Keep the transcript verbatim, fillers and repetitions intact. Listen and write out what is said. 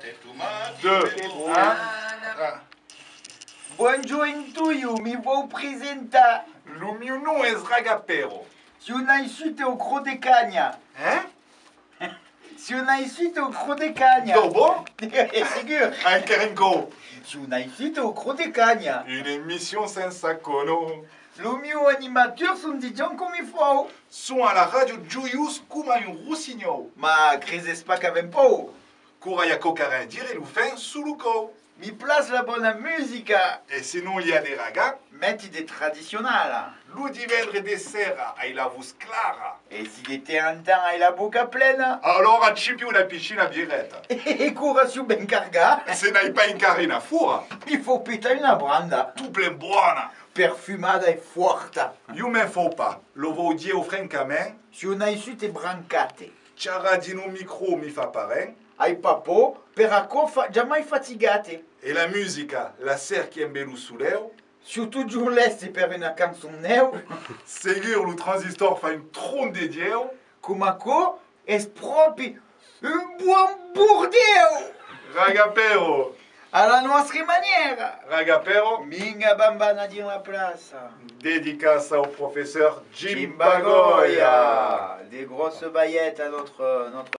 Deux, un, un. Buongiorno to you, mi vou apresentar. O meu nome é Ragapero. Se eu nasci teu cro de canha. Hein? Se eu nasci teu cro de canha. Tô bom? É seguro. Un Kerenko. Se eu nasci teu cro de canha. Une émission sem sacono. O meu animateur são de gens como il faut. Som à la radio Julius como um rossignol. Ma crezes pas qu'avem pou. Couraia cocarin dire l'oufin sous le cou. Mi place la bonne musica. Et sinon il y a des ragas. Metti de tradicional. L'ou divendre des serra ai la voz clara. Et si l'été un temps ai la boca pleine. Alors a chipiu la piscine à birette. E curação ben carga. Se n'hai pas incarina fura. Il faut péter une branda. Tout plein buona. Perfumada e forta. Io me faut pas. Lo vou dire au francamente. Se eu nasci te brancate. Ciaradino micro mi fa paren. Ai papo, per acco fa, jamais fatigate. E la musica, la ser che embelu suleu. Surtout giurleste per una canzone neu. Segur lo transistor fa un tron de dieu. Cumaco, es propi un buon burdeu. Ragapero. Alla nostra maniera. Ragapero. Minga bambana di la plaza. Dédicace au professeur Jim Jim Bagoya. Bagoya. Des grosses baillettes à notre, notre